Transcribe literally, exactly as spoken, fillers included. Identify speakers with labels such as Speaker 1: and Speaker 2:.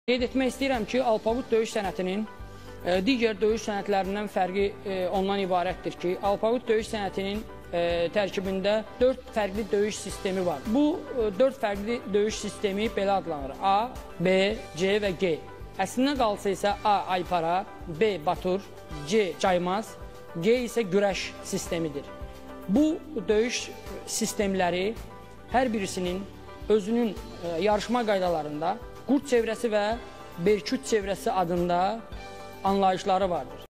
Speaker 1: Qeyd etmək istəyirəm ki, Alpavut döyüş sənətinin e, digər döyüş sənətlərindən fərqi e, ondan ibarətdir ki, Alpavut döyüş sənətinin e, tərkibində dörd fərqli döyüş sistemi var. Bu e, dörd fərqli döyüş sistemi belə adlanır: A, B, C və G. Əslində qalsa isə A aypara, B batur, C caymaz, G isə güləş sistemidir. Bu döyüş sistemləri hər birisinin özünün e, yarışma qaydalarında qurd çevrəsi və Berkut çevrəsi adında anlayışları vardır.